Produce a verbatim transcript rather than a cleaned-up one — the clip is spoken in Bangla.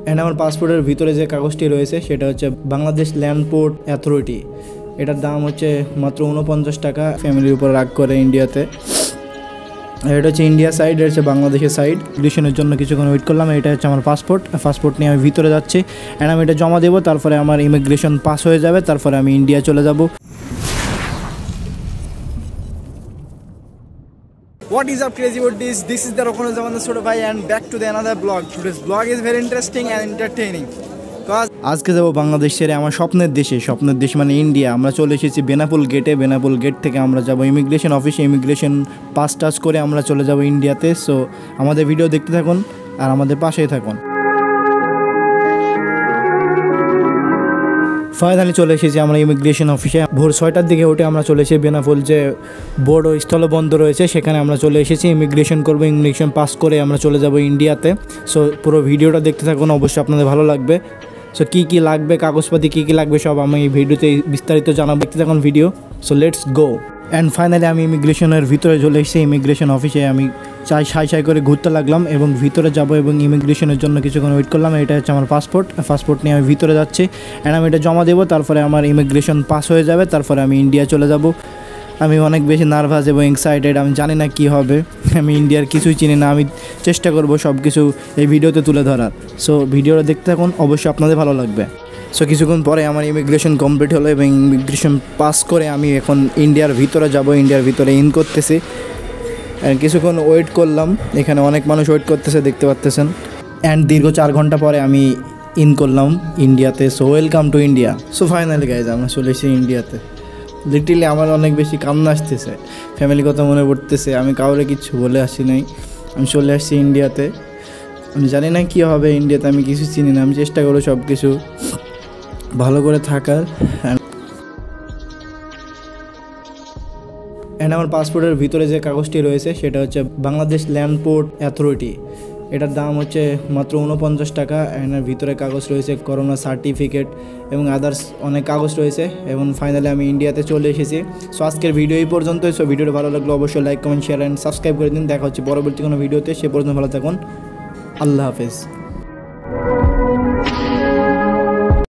অ্যান্ড আমার পাসপোর্টের ভিতরে যে কাগজটি রয়েছে সেটা হচ্ছে বাংলাদেশ ল্যান্ড পোর্ট অথরিটি। এটার দাম হচ্ছে মাত্র উনপঞ্চাশ টাকা ফ্যামিলির উপর রাগ করে ইন্ডিয়াতে। এটা হচ্ছে ইন্ডিয়া সাইড, এটা হচ্ছে বাংলাদেশের সাইড। ইমিগ্রেশনের জন্য কিছুক্ষণ ওয়েট করলাম। এটা হচ্ছে আমার পাসপোর্ট। পাসপোর্ট নিয়ে আমি ভিতরে যাচ্ছি অ্যান্ড আমি এটা জমা দেবো, তারপরে আমার ইমিগ্রেশন পাস হয়ে যাবে, তারপরে আমি ইন্ডিয়া চলে যাব। What is up crazy about this? This is the ROKONUZZAMAN sort of guy and back to the another vlog. Today's vlog is very interesting and entertaining. আজকে যাবো বাংলাদেশ ছেড়ে আমার স্বপ্নের দেশে। স্বপ্নের দেশ মানে ইন্ডিয়া। আমরা চলে এসেছি বেনাপোল গেটে। বেনাপোল গেট থেকে আমরা যাব ইমিগ্রেশন অফিসে। ইমিগ্রেশন পাস টাচ করে আমরা চলে যাব ইন্ডিয়াতে। সো আমাদের ভিডিও দেখতে থাকুন আর আমাদের পাশেই থাকুন। ফাইনালি চলে এসেছি আমরা ইমিগ্রেশন অফিসে। ভোর ছয়টার দিকে উঠে আমরা চলে এসেছি বেনাপোল যে বোর্ড ও স্থলবন্দর রয়েছে সেখানে আমরা চলে এসেছি। ইমিগ্রেশন করবো, ইমিগ্রেশন পাস করে আমরা চলে যাব ইন্ডিয়াতে। সো পুরো ভিডিওটা দেখতে থাকুন, অবশ্যই আপনাদের ভালো লাগবে। সো কী কী লাগবে, কাগজপাতি কী কী লাগবে সব আমি এই ভিডিওতে বিস্তারিত জানাবো। দেখতে থাকুন video. So let's go. And finally আমি ইমিগ্রেশনের ভিতরে চলে এসেছি। ইমিগ্রেশন অফিসে আমি চাই সাই সাই করে ঘুরতে লাগলাম এবং ভিতরে যাব এবং ইমিগ্রেশনের জন্য কিছুক্ষণ ওয়েট করলাম। এটা হচ্ছে আমার পাসপোর্ট। পাসপোর্ট নিয়ে আমি ভিতরে যাচ্ছি অ্যান্ড আমি এটা জমা দেবো, তারপরে আমার ইমিগ্রেশন পাস হয়ে যাবে, তারপরে আমি ইন্ডিয়া চলে যাব। আমি অনেক বেশি নার্ভাস এবং এক্সাইটেড। আমি জানি না কী হবে, আমি ইন্ডিয়ার কিছুই চিনি না। আমি চেষ্টা করব সব কিছু এই ভিডিওতে তুলে ধরার। সো ভিডিওটা দেখতে থাকুন, অবশ্যই আপনাদের ভালো লাগবে। সো কিছুক্ষণ পরে আমার ইমিগ্রেশন কমপ্লিট হলো এবং ইমিগ্রেশন পাস করে আমি এখন ইন্ডিয়ার ভিতরে যাব। ইন্ডিয়ার ভিতরে ইন করতেছি। কিছুক্ষণ ওয়েট করলাম, এখানে অনেক মানুষ ওয়েট করতেছে দেখতে পাচ্তেছেন। অ্যান্ড দীর্ঘ চার ঘন্টা পরে আমি ইন করলাম ইন্ডিয়াতে। So welcome to India. So finally guys আমরা চলে এসেছি ইন্ডিয়াতে। লিটারলি আমার অনেক বেশি কান্না আসতেছে, ফ্যামিলির কথা মনে পড়তেছে। আমি কাউরে কিচ্ছু বলে আসি নাই, আমি চলে আসছি ইন্ডিয়াতে। আমি জানি না কী হবে ইন্ডিয়াতে, আমি কিছু চিনি না। আমি চেষ্টা করবো সব কিছু ভালো করে থাকার। অ্যান্ড আমার পাসপোর্টের ভিতরে যে কাগজটি রয়েছে সেটা হচ্ছে বাংলাদেশ ল্যান্ড পোর্ট অথরিটি। এটার দাম হচ্ছে মাত্র উনপঞ্চাশ টাকা। অ্যান্ড এর ভিতরে কাগজ রয়েছে করোনা সার্টিফিকেট এবং আদার্স অনেক কাগজ রয়েছে। এবং ফাইনালি আমি ইন্ডিয়াতে চলে এসেছি। সো আজকের ভিডিও এই পর্যন্তই। সো ভিডিওটা ভালো লাগলো অবশ্যই like, comment, share and subscribe করে দিন। দেখা হচ্ছে পরবর্তী কোনো ভিডিওতে। সে পর্যন্ত ভালো থাকুন। আল্লাহ হাফেজ।